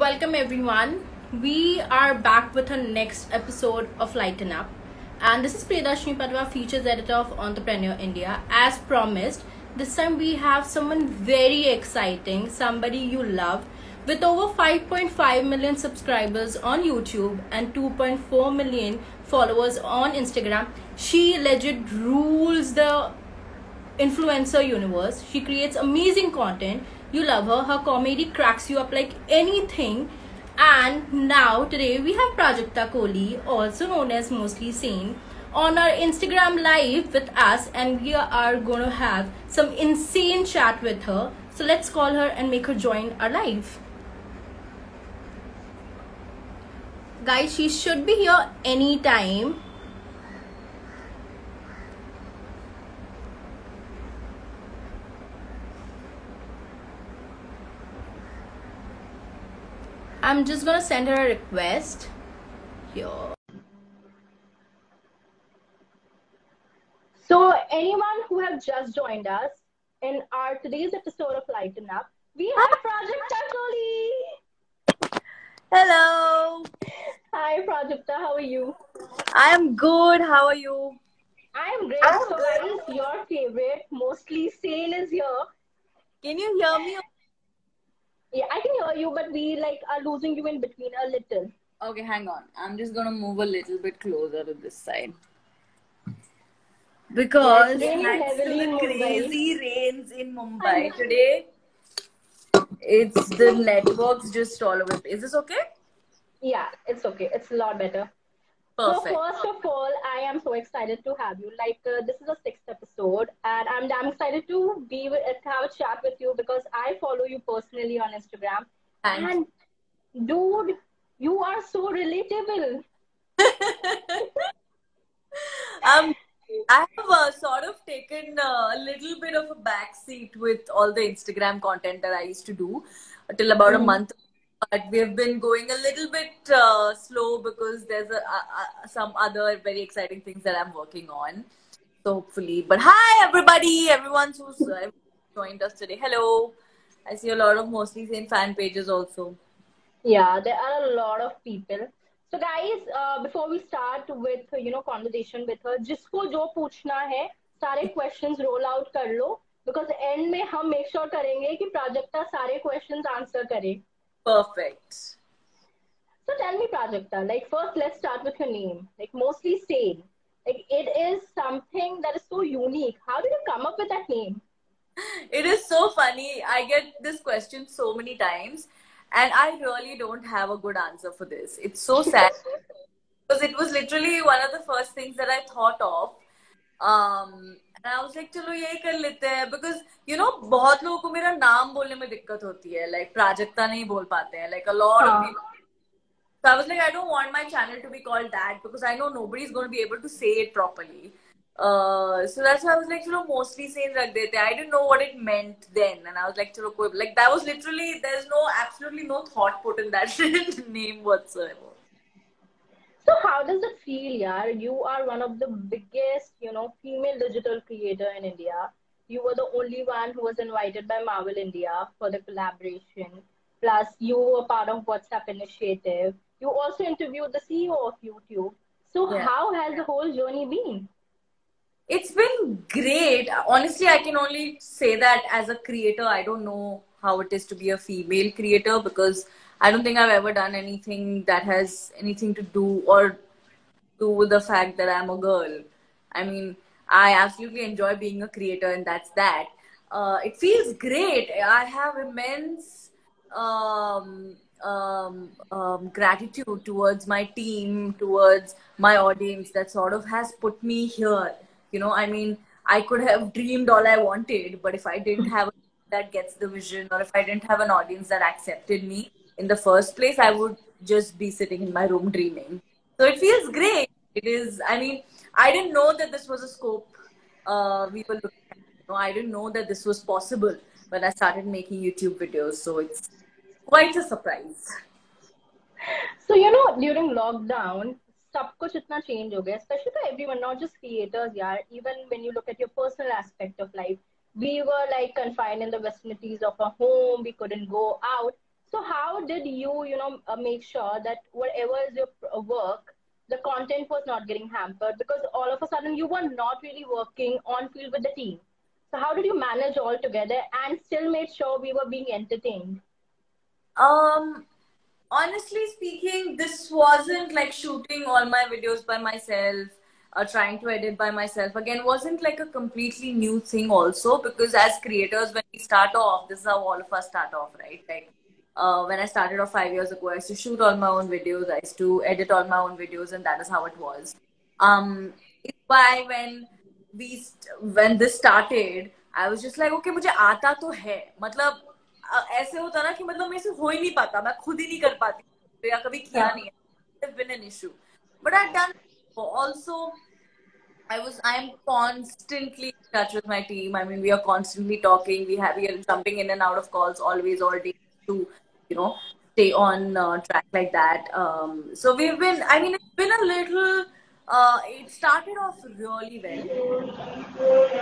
welcome everyone. We are back with our next episode of Lighten Up. And this is Priyadashini Padwa, Features Editor of Entrepreneur India. As promised, this time we have someone very exciting, somebody you love, with over 5.5 million subscribers on YouTube and 2.4 million followers on Instagram. She legit rules the influencer universe. She creates amazing content. You love her. Her comedy cracks you up like anything. And now today we have Prajakta Kohli, also known as Mostly Sane, on our Instagram live with us, and we are going to have some insane chat with her. So let's call her and make her join our live. Guys, she should be here anytime. I'm just gonna send her a request here. So anyone who have just joined us in our today's episode of Lighten Up, we have Prajakta Kohli. Hello. Hi Prajakta, how are you? I am good. How are you? I am great. So guys, your favorite, Mostly Sane, is here. Can you hear me? Yeah, I can hear you, but we are losing you in between a little. Okay, hang on. I'm just gonna move a little bit closer to this side. Because thanks to the crazy rains in Mumbai today, it's the networks just all over. Is this okay? Yeah, it's okay. It's a lot better. Perfect. So first of all, I am so excited to have you. This is a sixth episode, and I'm damn excited to have a chat with you because I follow you personally on Instagram. Thanks. And dude, you are so relatable. I have sort of taken a little bit of a backseat with all the Instagram content that I used to do till about a month. But we've been going a little bit slow because there's some other very exciting things that I'm working on. So hopefully. But hi everybody, everyone who's joined us today. Hello. I see a lot of Mostly Sane fan pages also. Yeah, there are a lot of people. So guys, before we start with conversation with her, जिसको जो पूछना है सारे questions roll out कर लो because end में हम make sure करेंगे कि प्राजक्ता सारे questions answer करे. Perfect. So tell me, Prajakta, first let's start with your name. Mostly Sane. It is something that is so unique. How did you come up with that name? It is so funny. I get this question so many times, and I really don't have a good answer for this. It's so sad because it was literally one of the first things that I thought of. And I was like, चलो यही कर लेते हैं because बहुत लोगों को मेरा नाम बोलने में दिक्कत होती है, like प्राजक्ता नहीं बोल पाते हैं, like a lot of people. So I was like, I don't want my channel to be called that because I know nobody's going to be able to say it properly. So that's why I was like, Mostly Sane रख देते हैं. I didn't know what it meant then, and I was like, चलो कोई, like that was literally, there's absolutely no thought put in that name whatsoever. So how does it feel, yaar? You are one of the biggest, female digital creator in India. You were the only one who was invited by Marvel India for the collaboration. Plus, you were part of WhatsApp initiative. You also interviewed the CEO of YouTube. So how has the whole journey been? It's been great. Honestly, I can only say that as a creator, I don't know how it is to be a female creator because I don't think I've ever done anything that has anything to do with the fact that I'm a girl. I mean, I absolutely enjoy being a creator, and that's that. It feels great. I have immense gratitude towards my team, towards my audience that sort of has put me here. I mean, I could have dreamed all I wanted, but if I didn't have that gets the vision, or if I didn't have an audience that accepted me in the first place, I would just be sitting in my room dreaming. So it feels great. It is, I mean, I didn't know that this was a scope we were looking at. I didn't know that this was possible when I started making YouTube videos. So it's quite a surprise. So, during lockdown, सब कुछ इतना change हो गया, especially for everyone, not just creators, यार. Even when you look at your personal aspect of life, we were confined in the vicinities of our home. We couldn't go out. So how did you, make sure that whatever is your work, the content was not getting hampered because all of a sudden you were not really working on field with the team. So how did you manage all together and still made sure we were being entertained? Um, Honestly speaking, this wasn't like shooting all my videos by myself or trying to edit by myself. Again, wasn't like a completely new thing also, because as creators, when we start off, this is how all of us start off, right? Like when I started off 5 years ago, I used to shoot all my own videos, I used to edit all my own videos, and that is how it was. It's why when this started, I was just like, okay, मुझे आता तो है, मतलब ऐसे होता ना कि मतलब मेरे से हो ही नहीं पाता, मैं खुद ही नहीं कर पाती या कभी किया नहीं है. It's been an issue, but I've done also. I am constantly in touch with my team. I mean, we are constantly talking. We are jumping in and out of calls always, all day to, stay on track like that. So we've been. I mean, it's been a little. It started off really well.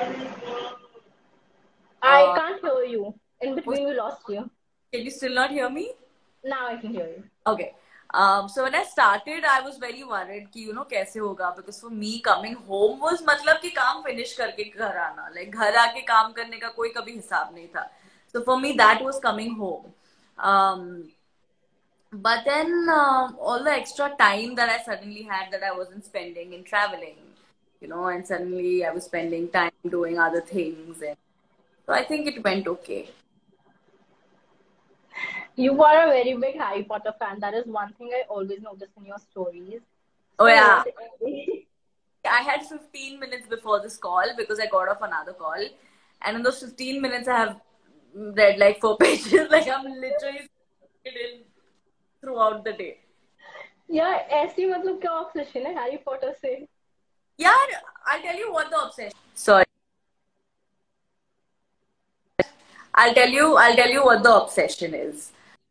I can't hear you. In between, we lost you. Can you still not hear me? Now I can hear you. Okay. So when I started, I was very worried कि कैसे होगा, because for me coming home was मतलब कि काम finish करके घर आना, like घर आके काम करने का कोई कभी हिसाब नहीं था. So for me that was coming home. But then all the extra time that I suddenly had that I wasn't spending in traveling, and suddenly I was spending time doing other things, and so I think it went okay. You are a very big Harry Potter fan. That is one thing I always notice in your stories. Oh, yeah. I had 15 minutes before this call because I got off another call. And in those 15 minutes, I have read like 4 pages. Like, I'm literally in throughout the day. Yeah, ऐसी मतलब क्या obsession है Harry Potter से? Yeah, I'll tell you what the obsession. Sorry. I'll tell you what the obsession is.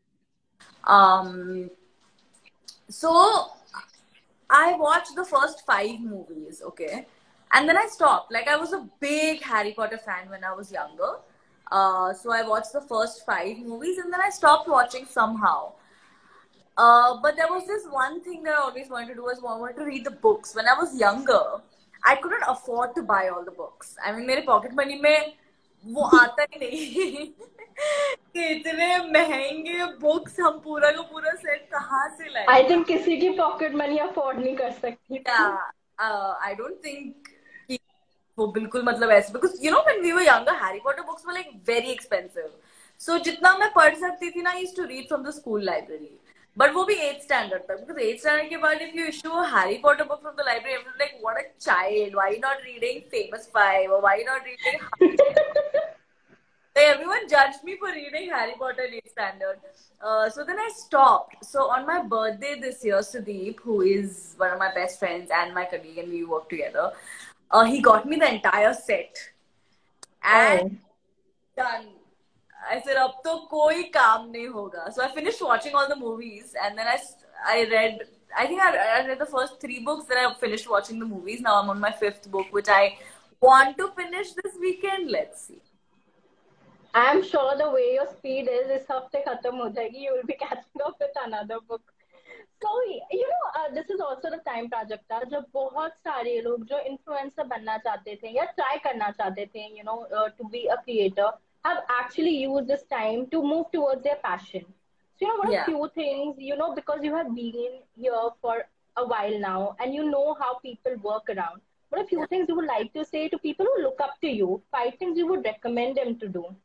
So I watched the first 5 movies, okay? And then I stopped. Like, I was a big Harry Potter fan when I was younger. So I watched the first 5 movies and then I stopped watching somehow. But there was this one thing that I always wanted to do, was I wanted to read the books. When I was younger, I couldn't afford to buy all the books. I mean, मेरे pocket money में वो आता ही नहीं कि इतने महंगे books हम पूरा का पूरा सेट कहाँ से लाए. I think किसी की pocket money afford नहीं कर सकती. Yeah, I don't think वो बिल्कुल मतलब ऐसे, because when we were younger, Harry Potter books were like very expensive. So जितना मैं पढ़ सकती थी ना, I used to read from the school library. But वो भी 8th standard तक, because 8th standard के बाद if you issue a Harry Potter book from the library, everyone's like, what a child, why are you not reading Famous Five, or why are you not reading like, everyone judged me for reading Harry Potter in 8th standard. So then I stopped. So on my birthday this year, Sudeep, who is one of my best friends and my colleague, and we work together, he got me the entire set. And done. I said, अब तो कोई काम नहीं होगा. So I finished watching all the movies, and then I read. I think I read the first 3 books. Then I finished watching the movies. Now I'm on my 5th book, which I want to finish this weekend. Let's see. I'm sure the way your speed is, इस हफ्ते खत्म हो जाएगी. You will be catching up with another book. So this is also the time, Prajakta, जब बहुत सारे लोग जो influencer बनना चाहते थे या try करना चाहते थे, to be a creator, have actually used this time to move towards their passion. So what are few things, because you have been here for a while now and you know how people work around. What are few things you would like to say to people who look up to you? 5 things you would recommend them to do?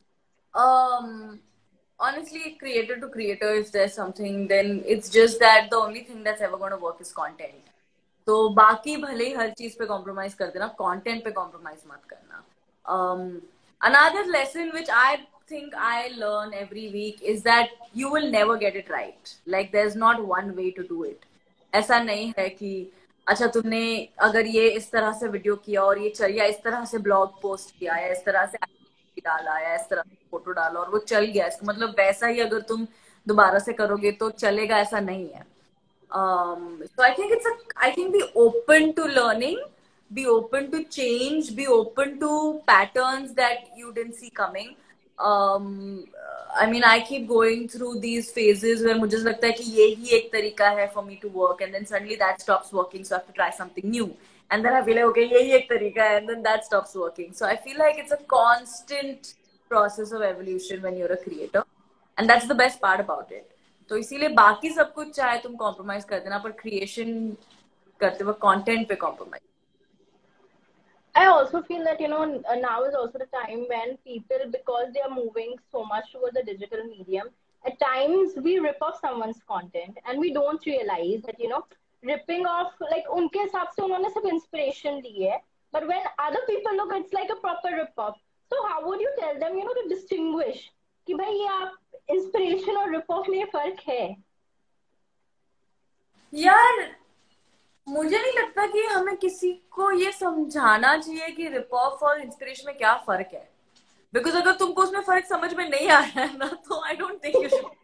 Honestly, creator to creator, if there's something, then it's just that the only thing that's ever going to work is content. तो बाकी भले ही हर चीज पे compromise कर देना, content पे compromise मत करना. Another lesson which I think I learn every week is that you will never get it right. Like, there's not one way to do it. ऐसा नहीं है कि अच्छा तुमने अगर ये इस तरह से वीडियो किया और ये चल, या इस तरह से ब्लॉग पोस्ट किया, या इस तरह से डाला, या इस तरह से फोटो डाला और वो चल गया, इसका मतलब वैसा ही अगर तुम दोबारा से करोगे तो चलेगा, ऐसा नहीं है. So I think be open to learning, be open to change, be open to patterns that you didn't see coming. I mean, I keep going through these phases where मुझे लगता है कि ये ही एक तरीका है for me to work, and then suddenly that stops working, so I have to try something new. And then I feel like, okay, ये ही एक तरीका है, and then that stops working. So I feel like it's a constant process of evolution when you're a creator, and that's the best part about it. तो इसीलिए बाकी सब कुछ चाहे तुम compromise कर देना, पर creation करते वक्त content पे compromise. I also feel that, now is also the time when people, because they are moving so much towards the digital medium, at times we rip off someone's content and we don't realize that, ripping off, like, unke hisab se unhone sab inspiration li hai, but when other people look, it's like a proper rip off. So how would you tell them, to distinguish कि भाई ये आप inspiration और rip off में फर्क है? यार मुझे नहीं लगता कि हमें किसी को ये समझाना चाहिए कि रिप ऑफ और इंस्पिरेशन में क्या फर्क है, बिकॉज अगर तुमको उसमें फर्क समझ में नहीं आ रहा है ना, तो I don't think you should.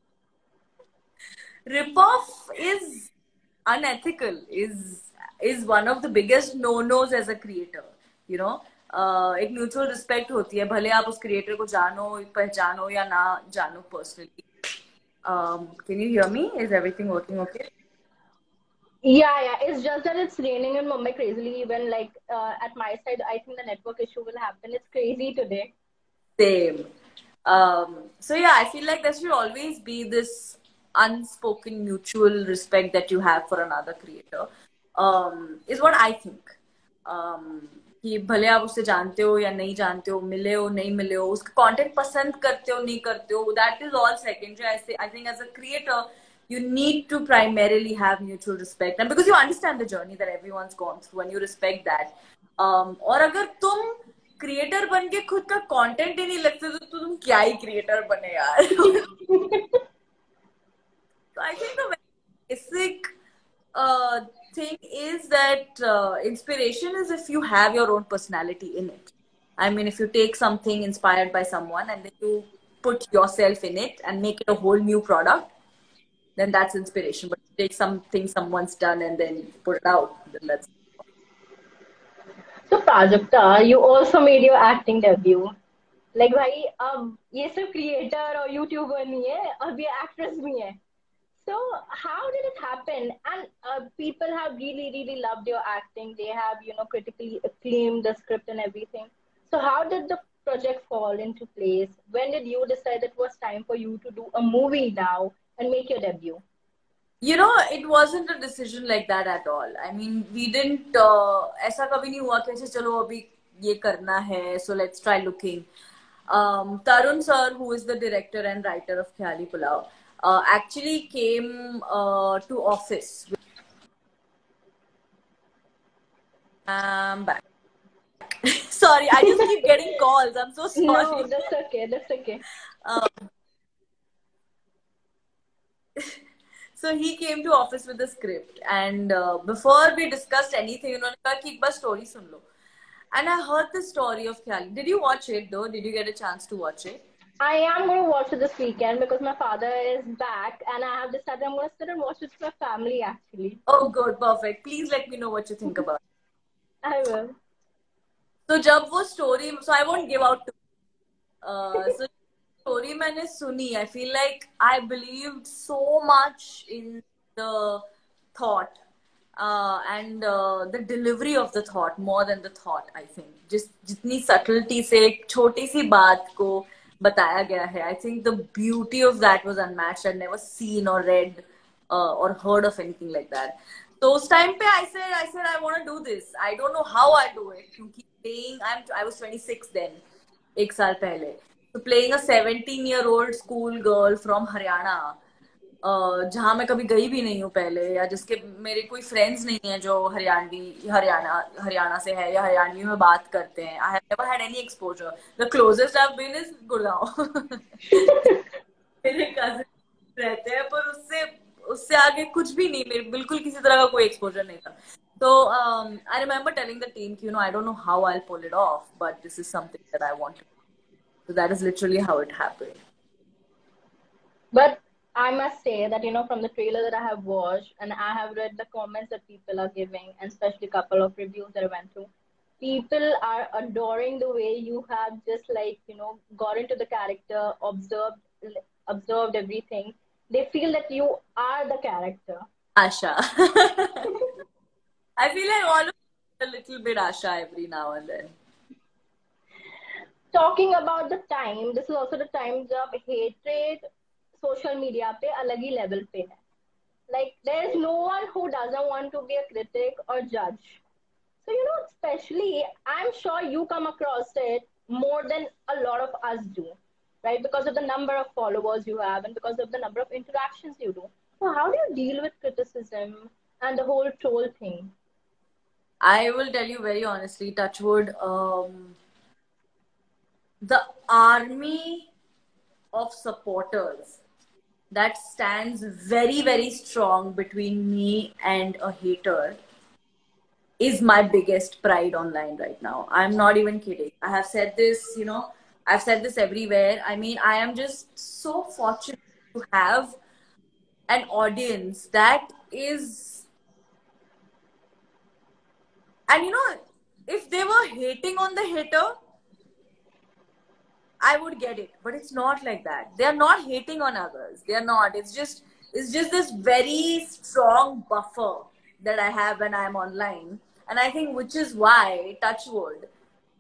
Rip off is unethical, is one of the biggest no nos as a creator. You know, एक म्यूचुअल रिस्पेक्ट होती है, भले आप उस क्रिएटर को जानो, पहचानो या ना जानो personally. Can you hear me? Is everything working okay? Yeah. It's just that it's raining in Mumbai crazily. Even like at my side, I think the network issue will happen. It's crazy today. Same. So yeah, I feel like there should always be this unspoken mutual respect that you have for another creator. Is what I think. कि भले आप उससे जानते हो या नहीं जानते हो, मिले हो नहीं मिले हो, उसका कंटेंट पसंद करते हो नहीं करते हो, that is all secondary. I think as a creator, you need to primarily have mutual respect, and because you understand the journey that everyone's gone through and you respect that. और अगर तुम creator बन के खुद का content ही नहीं लगते तो तुम क्या ही क्रिएटर बने यार. So I think the basic thing is that inspiration is if you have your own personality in it. I mean, if you take something inspired by someone and then you put yourself in it and make it a whole new product, then that's inspiration. But take something someone's done and then put it out, then that's. So Prajakta, you also made your acting debut. Like भाई अब ये सब creator और YouTuber नहीं है, अब ये actress भी है. So how did it happen? And people have really, really loved your acting. They have, critically acclaimed the script and everything. So how did the project fall into place? When did you decide it was time for you to do a movie now and make your debut? You know, it wasn't a decision like that at all. I mean, we didn't. ऐसा कभी नहीं हुआ कि अच्छा चलो अभी ये करना है, so let's try looking. Tarun sir, who is the director and writer of Khayali Pulao, actually came to office. Back. Sorry, I just keep getting calls. I'm so sorry. No, that's okay. That's okay. So he came to office with the script, and before we discussed anything, उन्होंने कहा कि एक बार story soon low. And I heard the story of Khayali. Did you watch it though? Did you get a chance to watch it? I am going to watch it this weekend because my father is back and I have decided I'm going to sit and watch it with my family actually. Oh, good, perfect. Please let me know what you think about it. I will. So जब वो story, so I won't give out. So story मैंने सुनी, I feel like I believed so much in the thought and the delivery of the thought more than the thought. I think just जितनी subtlety से एक छोटी सी बात को बताया गया है, I think the beauty of that was unmatched. I'd never seen or read or heard of anything like that. So उस time पे I said I want to do this. I don't know how I do it क्योंकि playing I was 26 then, एक साल पहले. So playing a 17-year-old school girl from Haryana, जहाँ मैं कभी गई भी नहीं हूँ पहले, या जिसके मेरे कोई फ्रेंड्स नहीं है जो हरियाणा से है या हरियाणवी में बात करते हैं. I have never had any exposure. The closest I've been is Gurgaon. मेरे कजिन रहते हैं, पर उससे आगे कुछ भी नहीं, मेरे बिल्कुल किसी तरह का कोई एक्सपोजर नहीं था. So I remember telling the team, I don't know how I'll pull it off, but this is something that I want to do. So that is literally how it happened. But I must say that, from the trailer that I have watched and I have read the comments that people are giving, and especially a couple of reviews that I went through, People are adoring the way you have just like, got into the character, observed everything. They feel that you are the character. Asha. I feel like all of a little bit Asha every now and then. Talking about the time, this is also the time जब hatred social media पे अलग ही level पे है. Like there is no one who doesn't want to be a critic or judge. So especially I'm sure you come across it more than a lot of us do, right? Because of the number of followers you have and because of the number of interactions you do. So how do you deal with criticism and the whole troll thing? I will tell you very honestly, Touchwood, the army of supporters that stands very, very strong between me and a hater is my biggest pride online right now. I'm not even kidding. I have said this, I've said this everywhere. I mean, I am just so fortunate to have an audience that is, and if they were hating on the hater, I would get it, but it's not like that. They are not hating on others. They are not. It's just this very strong buffer that I have when I'm online, and I think which is why Touchwood,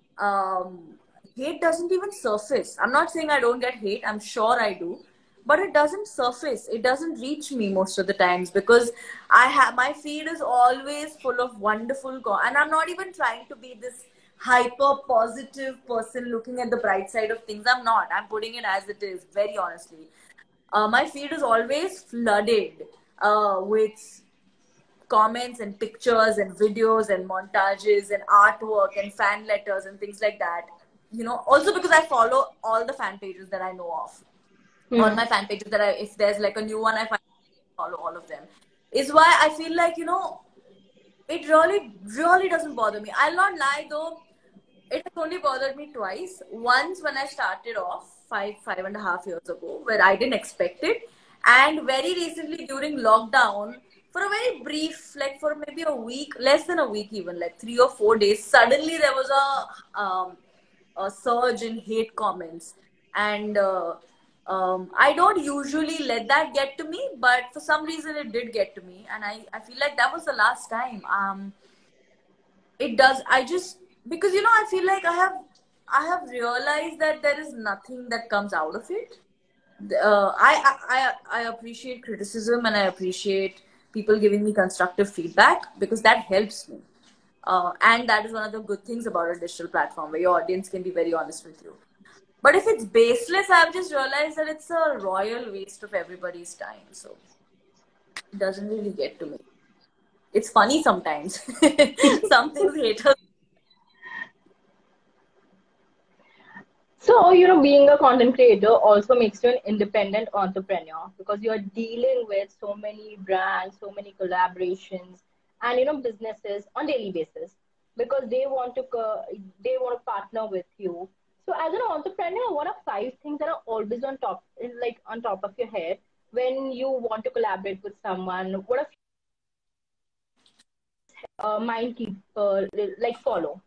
hate doesn't even surface. I'm not saying I don't get hate. I'm sure I do, but it doesn't surface. It doesn't reach me most of the times because I have my feed is always full of wonderful and I'm not even trying to be this hyper positive person looking at the bright side of things. I'm not. I'm putting it as it is, very honestly. My feed is always flooded with comments and pictures and videos and montages and artwork and fan letters and things like that. Also because I follow all the fan pages that I know of. All my fan pages that if there's like a new one, I follow all of them. Is why I feel like, it really, really doesn't bother me. I'll not lie though. It has only bothered me twice. Once when I started off 5.5 years ago, where I didn't expect it. And very recently during lockdown, for a very brief, like for maybe a week, less than a week even, like 3 or 4 days, suddenly there was a surge in hate comments. And I don't usually let that get to me, but for some reason it did get to me. And I feel like that was the last time. It does. I just, because I feel like I have realized that there is nothing that comes out of it. I appreciate criticism and I appreciate people giving me constructive feedback because that helps me. And that is one of the good things about a digital platform where your audience can be very honest with you. But if it's baseless, I've just realized that it's a royal waste of everybody's time. So it doesn't really get to me. It's funny sometimes. Some things haters. So, being a content creator also makes you an independent entrepreneur because you're dealing with so many brands, so many collaborations, and businesses on daily basis because they want to partner with you. So, as an entrepreneur, what are 5 things that are always on top of your head when you want to collaborate with someone? What are mind keep like follow?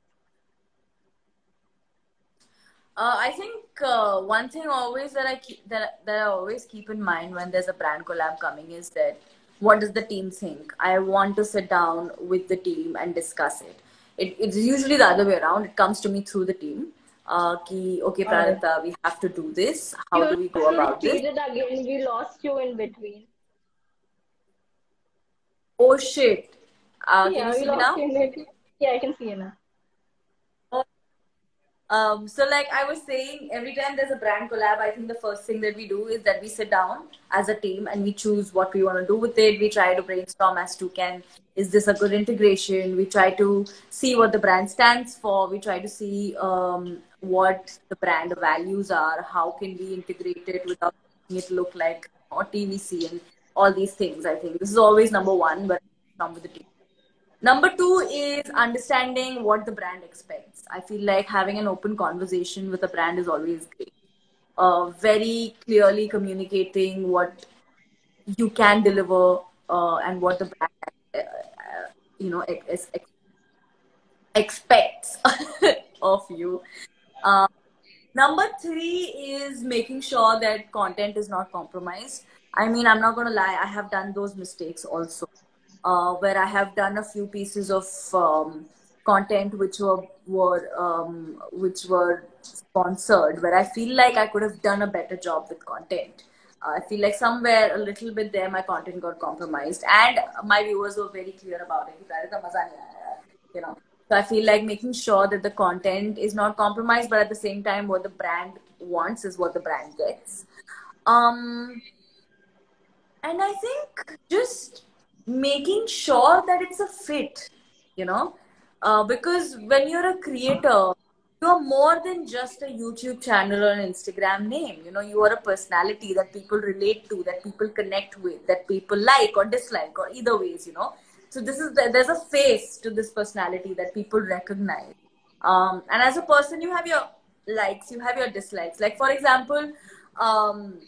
I think one thing always that I keep that I always keep in mind when there's a brand collab coming is that what does the team think? I want to sit down with the team and discuss it. It's usually the other way around. It comes to me through the team. Okay, Pranita, we have to do this. How You do we have go to about this? repeat it again. We lost you in between. Oh shit! Can you Yeah, we see me lost now? you in between. Yeah, I can see you now. So like I was saying, every time there's a brand collab, I think the first thing that we do is that we sit down as a team and we choose what we want to do with it. We try to brainstorm as to is this a good integration? We try to see what the brand stands for. We try to see what the brand values are. How can we integrate it without making it look like or TVC and all these things. I think this is always number one, but come with the team. Number two is understanding what the brand expects. I feel like having an open conversation with a brand is always great. Very clearly communicating what you can deliver and what the brand, is expects of you. Uh, Number three is making sure that content is not compromised. I mean, I'm not going to lie, I have done those mistakes also, where I have done a few pieces of content which were sponsored, where I feel like I could have done a better job with content. I feel like somewhere a little bit there, my content got compromised, and my viewers were very clear about it. You know, so I feel like making sure that the content is not compromised, but at the same time, what the brand wants is what the brand gets. Um, and I think just making sure that it's a fit, you know, because when you're a creator, you're more than just a YouTube channel or an Instagram name. You know, you are a personality that people relate to, that people connect with, that people like or dislike, or either ways, you know. So there's a face to this personality that people recognize. And as a person, you have your likes, you have your dislikes. Like for example, um,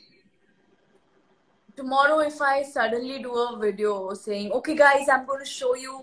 tomorrow if I suddenly do a video saying, okay guys, I'm going to show you,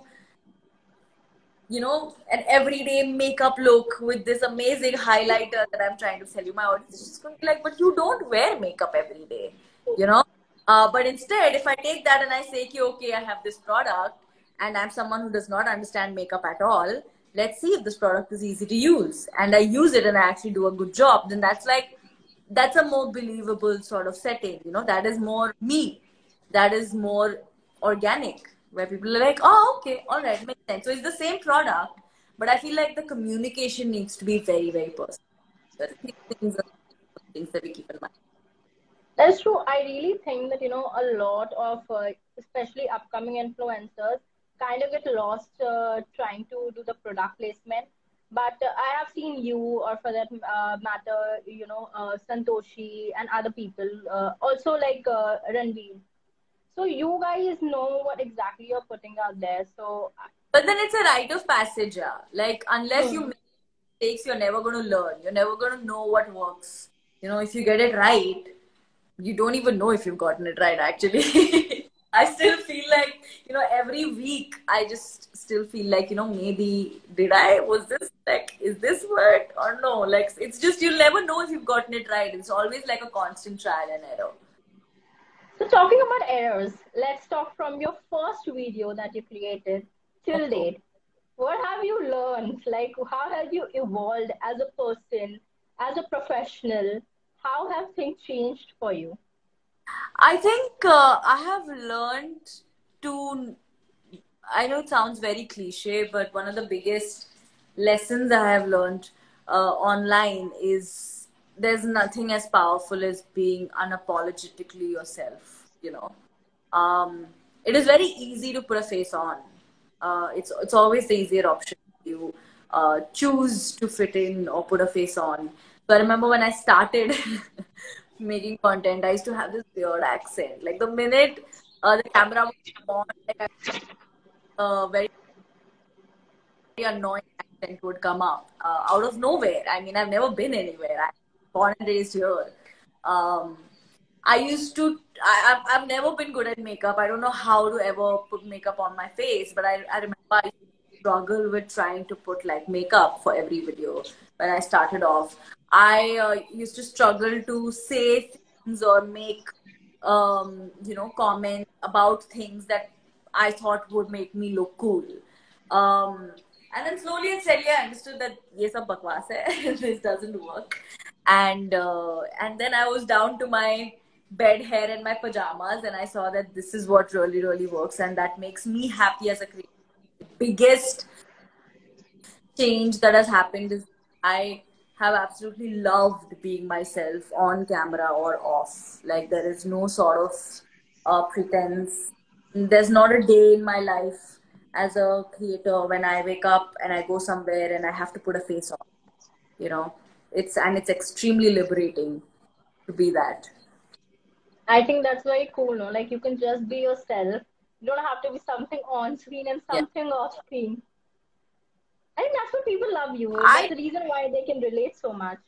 you know, an everyday makeup look with this amazing highlighter that I'm trying to sell you, my audience is just going to be like, but you don't wear makeup every day, you know. But instead, if I take that and I say, okay, I have this product and I'm someone who does not understand makeup at all, let's see if this product is easy to use, and I use it and I actually do a good job, then that's a more believable sort of setting, you know. That is more me, that is more organic, where people are like, oh, okay, all right, makes sense. So it's the same product, but I feel like the communication needs to be very, very personal. So I think things are things that we keep in mind. That's true. I really think that, a lot of, especially upcoming influencers, kind of get lost trying to do the product placement. But I have seen you, or for that matter, Santoshi and other people, also like Ranveer. So you guys know what exactly you're putting out there. So, But then it's a rite of passage, yeah. Like, unless you hmm. make mistakes, you're never going to learn. You're never going to know what works. You know, if you get it right, you don't even know if you've gotten it right, actually. I still feel like, every week I just still feel like, maybe was this like, is this work or no? Like, it's just, you'll never know if you've gotten it right. It's always like a constant trial and error. So talking about errors, let's talk from your first video that you created till Okay. date. What have you learned? Like, how have you evolved as a person, as a professional? How have things changed for you? I think I have learned to, I know it sounds very cliche, but one of the biggest lessons I have learned online is there's nothing as powerful as being unapologetically yourself, you know. It is very easy to put a face on. It's always the easier option. You choose to fit in or put a face on. So I remember when I started making content, I used to have this weird accent. Like the minute the camera was on, like very annoying accent would come up out of nowhere. I mean, I've never been anywhere. I'm born and raised here. Um, I used to. I've never been good at makeup. I don't know how to ever put makeup on my face, but I remember I used to struggle with trying to put like makeup for every video when I started off. I used to struggle to say things or make comments about things that I thought would make me look cool. Um, and then slowly and steadily, I understood that ये सब बकवास है. This doesn't work. And then I was down to my bed hair and my pajamas, and I saw that this is what really, really works, and that makes me happy as a creator. Biggest change that has happened is I have absolutely loved being myself on camera or off. Like there is no sort of pretense. There's not a day in my life as a creator when I wake up and I go somewhere and I have to put a face on. You know, it's extremely liberating to be that. I think that's very cool, no? Like you can just be yourself. You don't have to be something on screen and Yeah. something off screen. I think that's what people love you. That's I the reason why they can relate so much.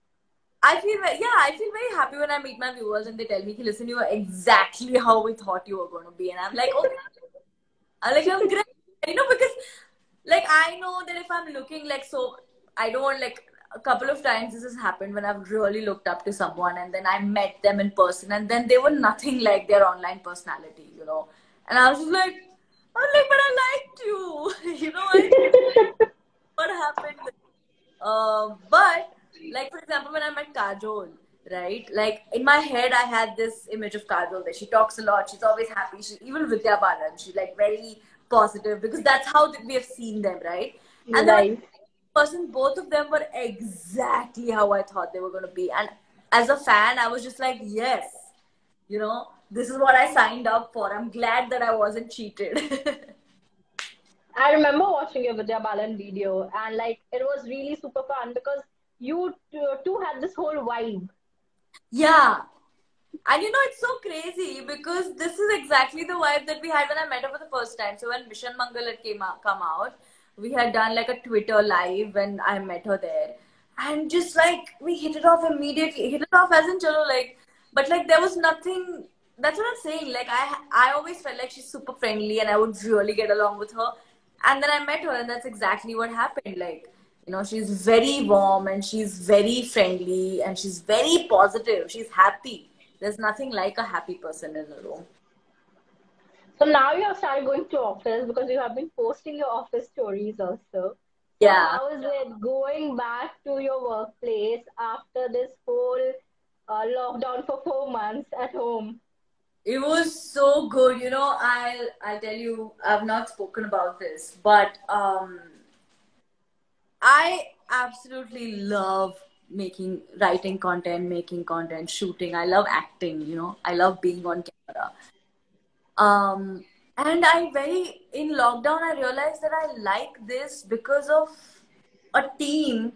I feel very happy when I meet my viewers and they tell me, listen, you are exactly how we thought you were going to be. And I'm like, okay. I'm like, I'm great. Because like I know that if I'm looking like so, I don't like a couple of times this has happened when I've really looked up to someone and then I met them in person and then they were nothing like their online personality, you know. And I was just like, but I liked you, you know. What happened? But like for example, when I met Kajol, right? Like in my head, I had this image of Kajol that she talks a lot. She's always happy. She even Vidya Balan, she's like very positive because that's how we have seen them, right? And then Right. person, both of them were exactly how I thought they were going to be. And as a fan, I was just like, yes, you know, this is what I signed up for. I'm glad that I wasn't cheated. I remember watching your Vidya Balan video, and like it was really super fun because you two had this whole vibe. Yeah. And you know, it's so crazy because this is exactly the vibe that we had when I met her for the first time. So when Mission Mangal had come out, we had done like a Twitter live when I met her there. And just like we hit it off immediately. Hit it off as in chalo, like, but like there was nothing. That's what I'm saying. Like I always felt like she's super friendly and I would really get along with her. And then I met her and that's exactly what happened. Like, you know, she's very warm and she's very friendly and she's very positive. She's happy. There's nothing like a happy person in a room. So now you have started going to office because you have been posting your office stories also. So Yeah. how is it going back to your workplace after this whole lockdown for 4 months at home? It was so good. You know, I'll tell you, I've not spoken about this, but I absolutely love writing content, making content, shooting. I love acting, you know. I love being on camera. Um, and in lockdown, I realized that I like this because of a team,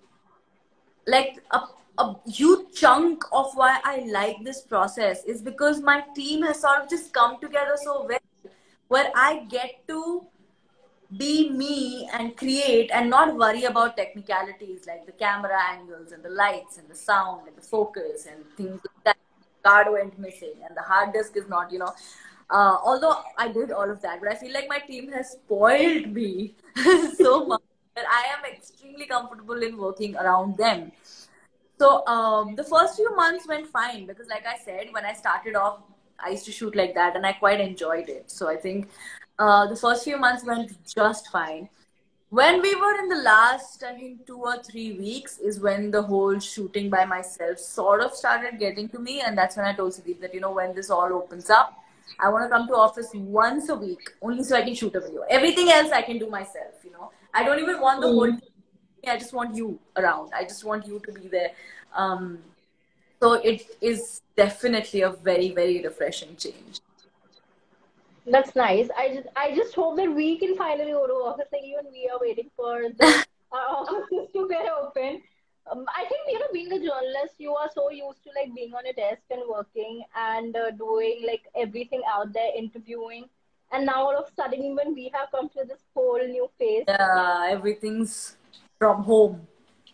like a huge chunk of why I like this process is because my team has sort of just come together so well, where I get to be me and create and not worry about technicalities like the camera angles and the lights and the sound and the focus and things like that. Card went missing and the hard disk is not, you know. Although I did all of that, but I feel like my team has spoiled me so much that I am extremely comfortable in working around them. So the first few months went fine because, like I said, when I started off, I used to shoot like that, and I quite enjoyed it. So I think the first few months went just fine. When we were in the last, I think 2 or 3 weeks, is when the whole shooting by myself sort of started getting to me, and that's when I told Sudeep that, you know, when this all opens up, I want to come to office once a week, only so I can shoot a video. Everything else I can do myself. You know, I don't even want the whole. I just want you around. I just want you to be there. Um, so it is definitely a very, very refreshing change. That's nice. I just hope that we can finally go to office. Like even we are waiting for the offices to get open. I think being a journalist, you are so used to like being on a desk and working and doing like everything out there, interviewing. And now all of a sudden, even we have come to this whole new phase. Yeah, everything's from home.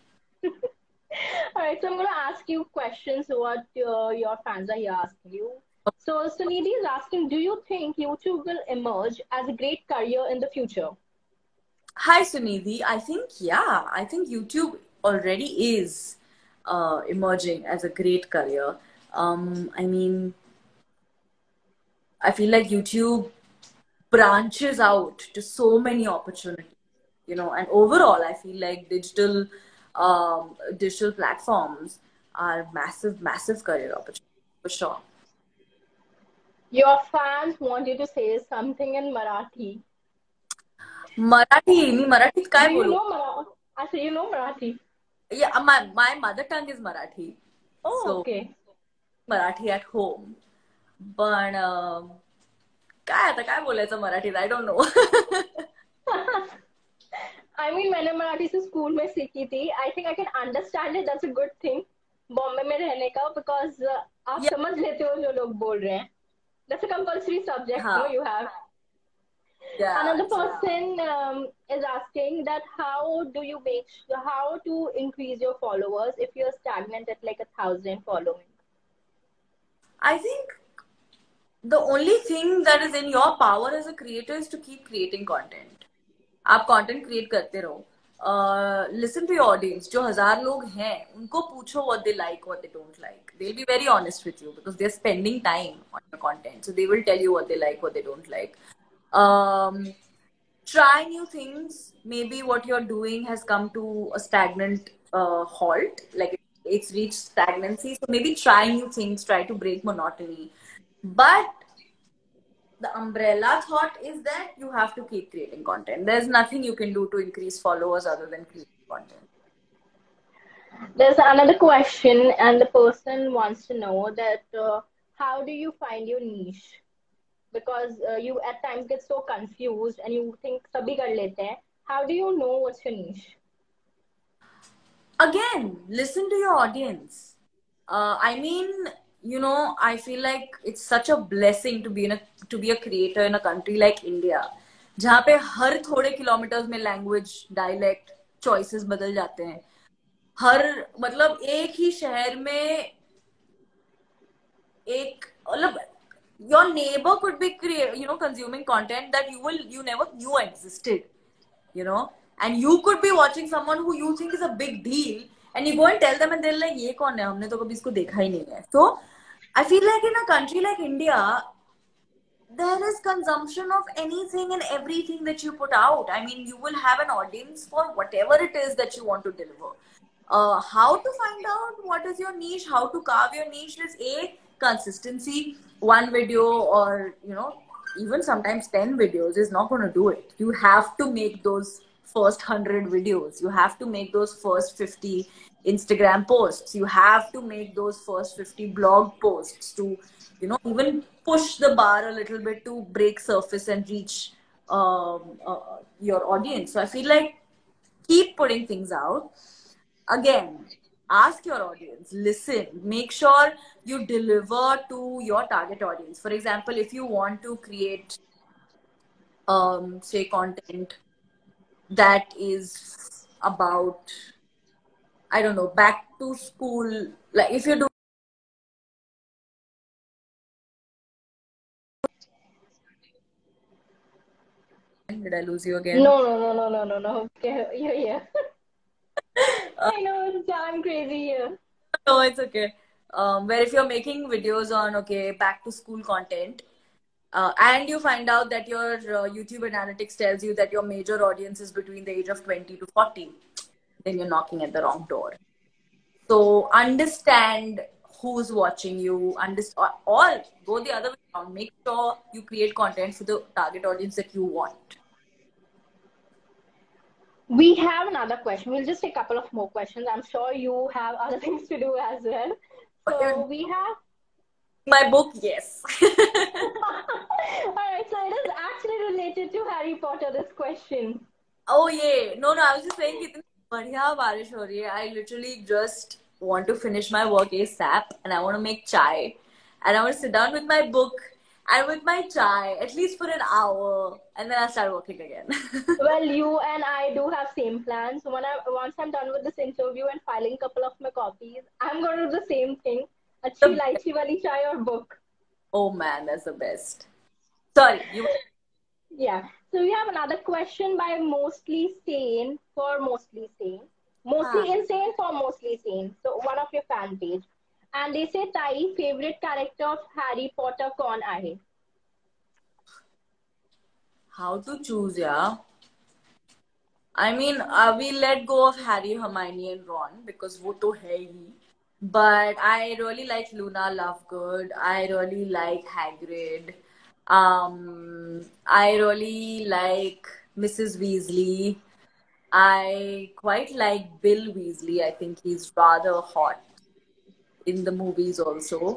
All right, so I'm going to ask you questions what your fans are here asking you. So Sunidhi is asking, do you think YouTube will emerge as a great career in the future? Hi, Sunidhi. I think, yeah, I think YouTube already is emerging as a great career. I mean, I feel like YouTube branches out to so many opportunities, you know, and overall, I feel like digital platforms are massive, massive career opportunities for sure. Your fans want you to say something in Marathi. Marathi मी मराठीत Do काय you बोलू? know Marathi? I say you know Marathi. Yeah, my mother tongue is Marathi, Oh, so okay. Marathi at home. पण काय आता काय बोलायचं मराठीत I don't know. I mean, मैंने मराठी से स्कूल में सीखी थी. I think I can understand it. That's a good thing. Bombay में रहने का because आप Yeah, समझ लेते हो जो लोग बोल रहे हैं. That's a compulsory subject, no? हाँ, You have. yeah, Another true. person is asking that how to increase your followers if you're stagnant at like 1,000 following. I think the only thing that is in your power as a creator is to keep creating content. आप content create करते रहो. Listen to your audience. जो 1,000 लोग हैं उनको पूछो what they like, what they don't like. They'll be very honest with you because they're spending time on your content, so they will tell you what they like, what they don't like. um, Try new things. Maybe what you're doing has come to a stagnant halt, like it's reached stagnancy, so maybe try new things, try to break monotony. But the umbrella thought is that you have to keep creating content. There's nothing you can do to increase followers other than creating content. There's another question, and the person wants to know that how do you find your niche? Because you at times get so confused and you think sabhi kar lete hain. How do you know what's your niche? Again, listen to your audience. I mean, you know, I feel like it's such a blessing to be a creator in a country like India, जहाँ पे हर थोड़े kilometres में language dialect choices बदल जाते हैं. हर मतलब एक ही शहर में एक मतलब your neighbor could be consuming content that you never knew existed, you know, and you could be watching someone who you think is a big deal, and you go and tell them and they're like, ये कौन है, हमने तो कभी इसको देखा ही नहीं है. So I feel like in a country like India, there is consumption of anything and everything that you put out. I mean, you will have an audience for whatever it is that you want to deliver. How to find out what is your niche, how to carve your niche is a consistency. One video or, you know, even sometimes 10 videos is not going to do it. You have to make those first 100 videos. You have to make those first 50 Instagram posts. You have to make those first 50 blog posts to, you know, even push the bar a little bit to break surface and reach your audience. So I feel like keep putting things out. Again, ask your audience, listen, make sure you deliver to your target audience. For example, if you want to create, say, content that is about, I don't know, back to school, like if you do. Did I lose you again? No. Okay, yeah. I know, it's damn crazy here. No, it's okay. Where if you're making videos on, okay, back to school content, and you find out that your YouTube analytics tells you that your major audience is between the age of 20 to 40, then you're knocking at the wrong door. So understand who's watching you, or go the other way around. Make sure you create content for the target audience that you want. We have another question. We'll just take a couple of more questions. I'm sure you have other things to do as well. So we have my book, yes. Alright, so it is actually related to Harry Potter, this question. Oh yeah. No, I was just saying kitni badhiya barish ho rahi hai. I literally just want to finish my work ASAP and I want to make chai and I want to sit down with my book and with my chai at least for an hour and then I start working again. Well, you and I do have same plans. Once I'm done with this interview and filing a couple of my copies, I'm going to do the same thing. Achhi lychee wali chai or book. Oh man, that's the best. Sorry, you. Yeah. So we have another question by Mostly Sane for Mostly Sane. Mostly Insane for Mostly Sane. So one of your fan page. And they say, Tai, favorite character of Harry Potter kaun aahe? How to choose, yeah? I mean, we let go of Harry, Hermione and Ron because wo to hai hi. But I really like Luna Lovegood. I really like Hagrid. I really like Mrs. Weasley. I quite like Bill Weasley. I think he's rather hot in the movies also.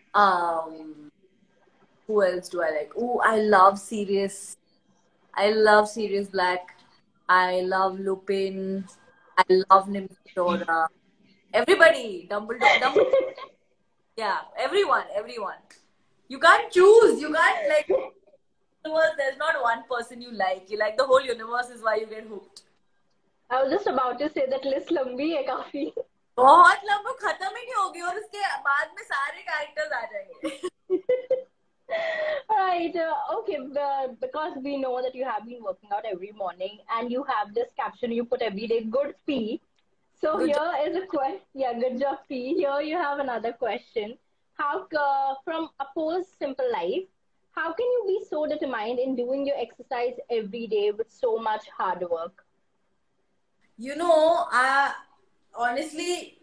Who else do I like? Oh, I love Sirius. I love Sirius Black. I love Lupin. I love Nymphadora. Everybody, Dumbledore. Yeah, everyone. You can't choose. You can't like. There's not one person you like. You like the whole universe. Is why you get hooked. I was just about to say that list लंबी है काफी. बहुत लंबा खत्म ही नहीं होगी और उसके बाद में सारे कैरेक्टर्स आ जाएंगे. Right. Okay. Because we know that you have been working out every morning and you have this caption you put every day, good fee. So Good job. here is a question. Yeah, good job, fee. Here you have another question. From Opposed Simple Life, how can you be so determined in doing your exercise every day with so much hard work? I honestly,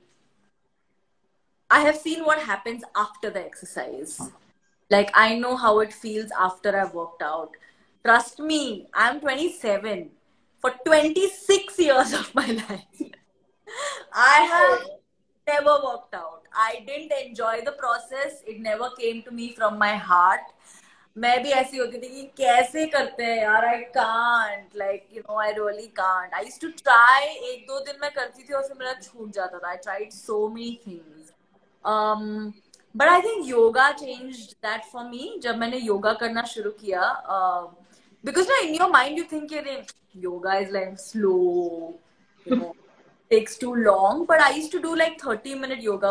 I have seen what happens after the exercise. Like, I know how it feels after I've worked out. Trust me, I'm 27. For 26 years of my life, I have never worked out. I didn't enjoy the process. It never came to me from my heart. मैं भी ऐसी होती थी कि कैसे करते हैं यार. I can't, like I really can't. I used to try. एक दो दिन मैं करती थी और फिर मेरा छूट जाता था. I tried so many things. But I think yoga changed that for me. जब मैंने योगा करना शुरू किया, बिकॉज ना in your mind you think yoga is like slow, takes too long. But I used to do like 30-minute yoga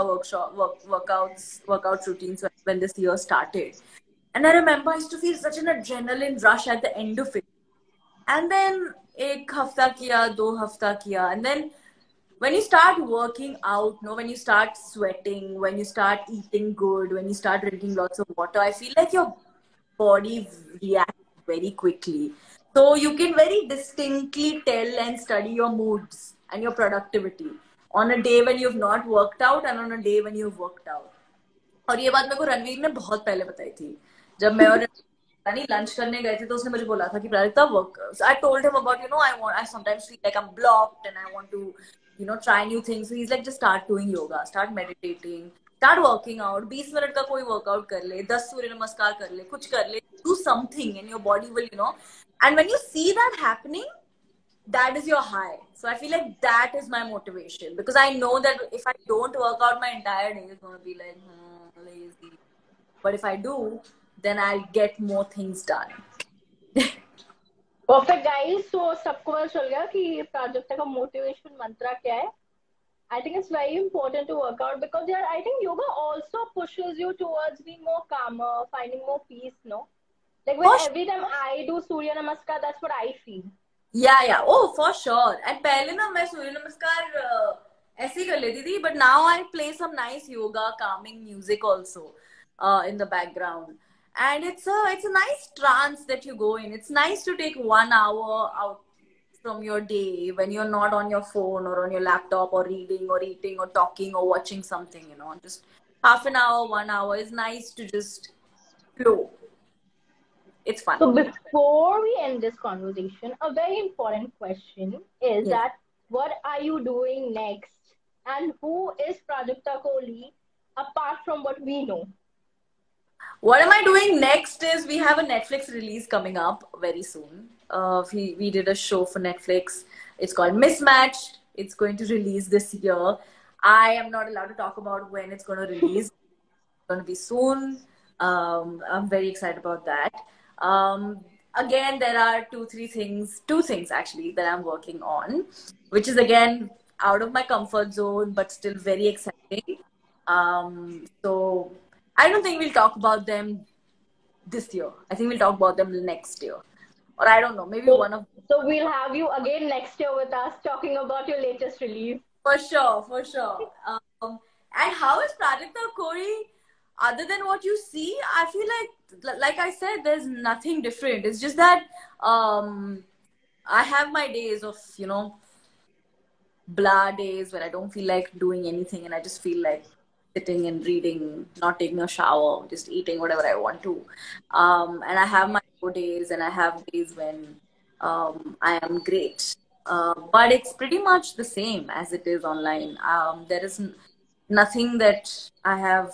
workout routines when this year started. And I remember I used to feel such an adrenaline rush at the end of it. And then ek hafta kiya, do hafta kiya. And then when you start working out, no, when you start sweating, when you start eating good, when you start drinking lots of water, I feel like your body reacts very quickly. So you can very distinctly tell and study your moods and your productivity on a day when you've not worked out and on a day when you've worked out. और ये बात मेरे को रणवीर ने बहुत पहले बताई थी. जब मैं और नहीं लंच करने गए थे तो उसने मुझे बोला था कि Prajakta work. I told him about I sometimes feel like I am blocked and I want to try new things. So he's like, just start doing yoga, start meditating, start working out. 20 minute का कोई workout कर ले, 10 सूर्य नमस्कार कर ले, कुछ कर ले, do something and your body will, and when you see that happening, that is your high. So I feel like that is my motivation, because I know that if I don't work out, my entire day is going to be like lazy. But if I do, then I'll get more things done. Perfect guys. So सबको पता चल गया कि प्राजक्ता का motivation मंत्र क्या है. I think it's very important to work out because yeah, I think yoga also pushes you towards being more calmer, finding more peace, no? Like when For every time I do Surya Namaskar, that's what I feel. yeah, oh for sure. And पहले ना मैं सूर्य नमस्कार ऐसे ही कर लेती थी, but now I play some nice yoga calming music also in the background. And it's a nice trance that you go in. It's nice to take 1 hour out from your day when you're not on your phone or on your laptop or reading or eating or talking or watching something, just half an hour, 1 hour is nice to just flow. It's fun. So before we end this conversation, a very important question is Yes. that what are you doing next? And who is Prajakta Kohli apart from what we know? What am I doing next is we have a Netflix release coming up very soon. We did a show for Netflix. It's called Mismatched. It's going to release this year. I am not allowed to talk about when it's going to release. It's going to be soon. I'm very excited about that. Again, there are two things actually that I'm working on, which is again out of my comfort zone, but still very exciting. So I don't think we'll talk about them this year. I think we'll talk about them next year. Or I don't know, maybe one of. So we'll have you again next year with us talking about your latest release. For sure, for sure. And how is Prajakta Kohli? Other than what you see, I feel like I said, there's nothing different. It's just that I have my days of, blah days when I don't feel like doing anything and I just feel like sitting and reading, not taking a shower, just eating whatever I want to. And I have my low days and I have days when I am great. But it's pretty much the same as it is online. There is nothing that I have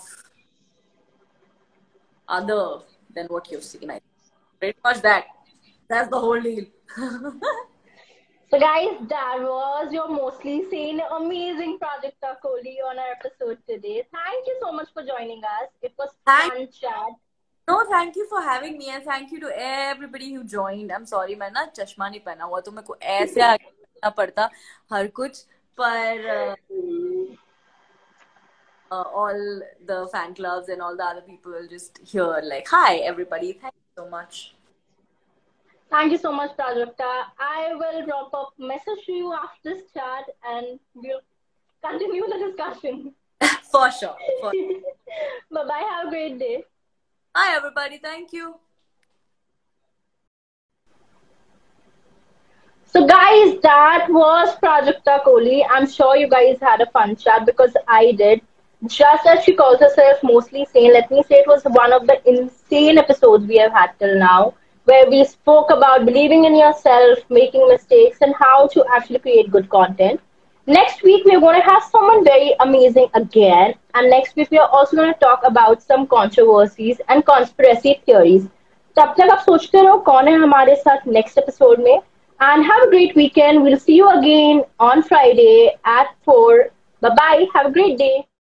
other than what you've seen. I think. Pretty much that. That's the whole deal. So guys, that was your mostly sane, amazing Prajakta Kohli on our episode today. Thank you so much for joining us. It was fun chat. No, thank you for having me and thank you to everybody who joined. I'm sorry, मैं ना चश्मा नहीं पहना हुआ तो मेरे को ऐसे आगे करना पड़ता हर कुछ पर all the fan clubs and all the other people will just hear like, "Hi, everybody! Thank you so much." Thank you so much, Prajakta. I will drop a message to you after this chat and we'll continue the discussion. For sure. Bye bye. Have a great day. Hi, everybody. Thank you. So guys, that was Prajakta Kohli. I'm sure you guys had a fun chat because I did. Just as she calls herself mostly sane, let me say it was one of the insane episodes we have had till now, where we spoke about believing in yourself, making mistakes, and how to actually create good content. Next week, we're going to have someone very amazing again. And next week, we are also going to talk about some controversies and conspiracy theories. तब तक आप सोचते रहो कौन है हमारे साथ next episode में and have a great weekend. We'll see you again on Friday at 4. Bye bye. Have a great day.